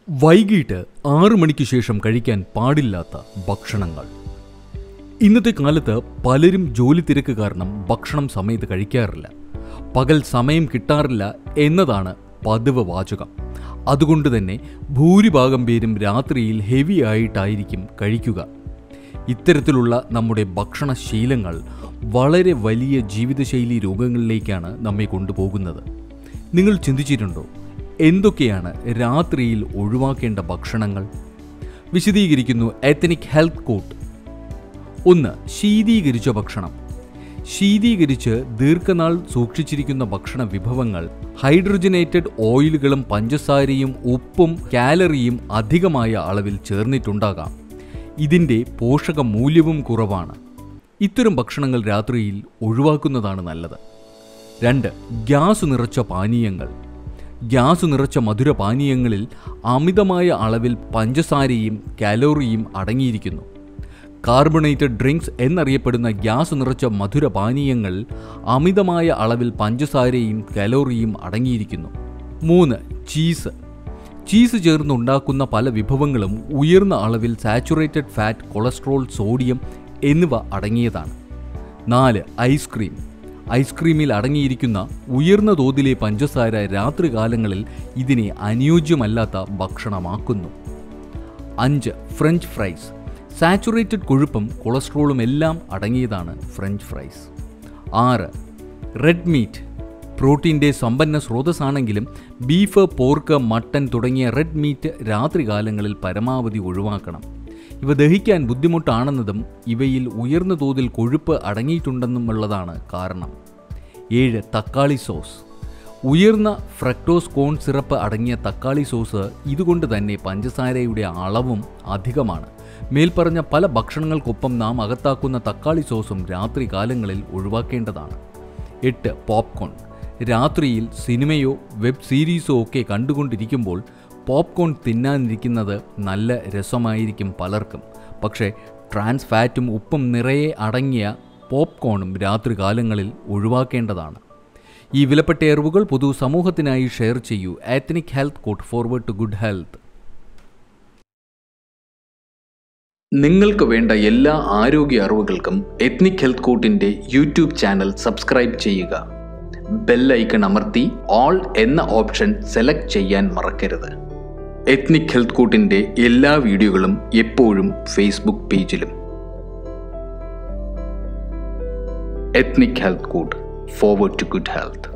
വൈകിട്ട് 6 മണിക്ക് ശേഷം കഴിക്കാൻ പാടില്ലാത്ത ഭക്ഷണങ്ങൾ. ഇന്നത്തെ കാലത്ത് പലരും ജോലി തിരക്ക് കാരണം ഭക്ഷണം സമയത്ത് കഴിക്കാറില്ല. പകൽ സമയം കിട്ടാറില്ല എന്നതാണ് പതിവ് വാചകം. അതുകൊണ്ട് തന്നെ ഭൂരിഭാഗം പേരും രാത്രിയിൽ ഹെവി ആയിട്ടായിരിക്കും കഴിക്കുക. ഇത്തരത്തിലുള്ള നമ്മുടെ ഭക്ഷണശീലങ്ങൾ വളരെ വലിയ ജീവിതശൈലി രോഗങ്ങളിലേക്കാണ് നമ്മെ കൊണ്ടുപോകുന്നത്. നിങ്ങൾ ചിന്തിച്ചിട്ടുണ്ടോ എന്തൊക്കെയാണ് രാത്രിയിൽ ഒഴിവാക്കേണ്ട ഭക്ഷണങ്ങൾ? വിശദീകരിക്കുന്നു എത്നിക് ഹെൽത്ത് കോഡ്. 1. ശീതീകരിച്ച ഭക്ഷണം. ശീതീകരിച്ച് ദീർഘനാൾ സൂക്ഷിച്ചിരിക്കുന്ന ഭക്ഷണ വിഭവങ്ങൾ ഹൈഡ്രജനേറ്റഡ് ഓയിലുകളും പഞ്ചസാരയും ഉപ്പും കാലറിയും അധികമായ അളവിൽ ചേർന്നിട്ടുണ്ടാകാം. ഇതിൻ്റെ പോഷക മൂല്യവും കുറവാണ്. ഇത്തരം ഭക്ഷണങ്ങൾ രാത്രിയിൽ ഒഴിവാക്കുന്നതാണ് നല്ലത്. 2. ഗ്യാസ് നിറച്ച പാനീയങ്ങൾ. ഗ്യാസ് നിറച്ച മധുരപാനീയങ്ങളിൽ അമിതമായ അളവിൽ പഞ്ചസാരയും കാലോറിയും അടങ്ങിയിരിക്കുന്നു. കാർബണേറ്റഡ് ഡ്രിങ്ക്സ് എന്നറിയപ്പെടുന്ന ഗ്യാസ് നിറച്ച മധുരപാനീയങ്ങൾ അമിതമായ അളവിൽ പഞ്ചസാരയും കാലോറിയും അടങ്ങിയിരിക്കുന്നു. 3. ചീസ്. ചീസ് ചേർന്നുണ്ടാക്കുന്ന പല വിഭവങ്ങളും ഉയർന്ന അളവിൽ സാച്ചുറേറ്റഡ് ഫാറ്റ്, കൊളസ്ട്രോൾ, സോഡിയം എന്നിവ അടങ്ങിയതാണ്. 4. ഐസ്ക്രീം. ഐസ്ക്രീമിൽ അടങ്ങിയിരിക്കുന്ന ഉയർന്ന തോതിലെ പഞ്ചസാര രാത്രികാലങ്ങളിൽ ഇതിനെ അനുയോജ്യമല്ലാത്ത ഭക്ഷണമാക്കുന്നു. 5. French fries. സാച്ചുറേറ്റഡ് കൊഴുപ്പും കൊളസ്ട്രോളും എല്ലാം അടങ്ങിയതാണ് ഫ്രഞ്ച് ഫ്രൈസ്. 6. Red meat. പ്രോട്ടീൻ്റെ സമ്പന്ന സ്രോതസ്സാണെങ്കിലും ബീഫ്, പോർക്ക്, മട്ടൻ തുടങ്ങിയ റെഡ് മീറ്റ് രാത്രികാലങ്ങളിൽ പരമാവധി ഒഴിവാക്കണം. ഇവ ദഹിക്കാൻ ബുദ്ധിമുട്ടാണെന്നതും ഇവയിൽ ഉയർന്ന തോതിൽ കൊഴുപ്പ് അടങ്ങിയിട്ടുണ്ടെന്നുമുള്ളതാണ് കാരണം. 7. തക്കാളി സോസ്. ഉയർന്ന ഫ്രക്ടോസ് കോൺ സിറപ്പ് അടങ്ങിയ തക്കാളി സോസ് ഇതുകൊണ്ട് തന്നെ പഞ്ചസാരയുടെ അളവും അധികമാണ്. മേൽപ്പറഞ്ഞ പല ഭക്ഷണങ്ങൾക്കൊപ്പം നാം അകത്താക്കുന്ന തക്കാളി സോസും രാത്രി കാലങ്ങളിൽ ഒഴിവാക്കേണ്ടതാണ്. 8. പോപ്കോൺ. രാത്രിയിൽ സിനിമയോ വെബ് സീരീസോ ഒക്കെ കണ്ടുകൊണ്ടിരിക്കുമ്പോൾ പോപ്കോൺ തിന്നാനിരിക്കുന്നത് നല്ല രസമായിരിക്കും പലർക്കും. പക്ഷേ ട്രാൻസ് ഫാറ്റും ഉപ്പും നിറയെ അടങ്ങിയ പോപ്കോണും രാത്രികാലങ്ങളിൽ ഒഴിവാക്കേണ്ടതാണ്. ഈ വിലപ്പെട്ട അറിവുകൾ പൊതു സമൂഹത്തിനായി ഷെയർ ചെയ്യൂ. Ethnic health code, forward to good health. നിങ്ങൾക്ക് വേണ്ട എല്ലാ ആരോഗ്യ അറിവുകൾക്കും എത്നിക് ഹെൽത്ത് കോഡിൻ്റെ യൂട്യൂബ് ചാനൽ സബ്സ്ക്രൈബ് ചെയ്യുക. ബെൽ ഐക്കൺ അമർത്തി ഓൾ എന്ന ഓപ്ഷൻ സെലക്ട് ചെയ്യാൻ മറക്കരുത്. എത്നിക് ഹെൽത്ത് കോഡിൻ്റെ എല്ലാ വീഡിയോകളും എപ്പോഴും ഫേസ്ബുക്ക് പേജിലും. Ethnic health code, forward to good health.